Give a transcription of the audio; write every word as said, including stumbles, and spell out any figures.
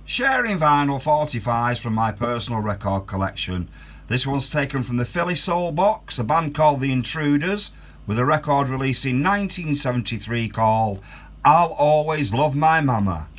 Sharing vinyl forty-fives from my personal record collection. This one's taken from the Philly Soul box, a band called The Intruders, with a record released in nineteen seventy-three called I'll Always Love My Mama.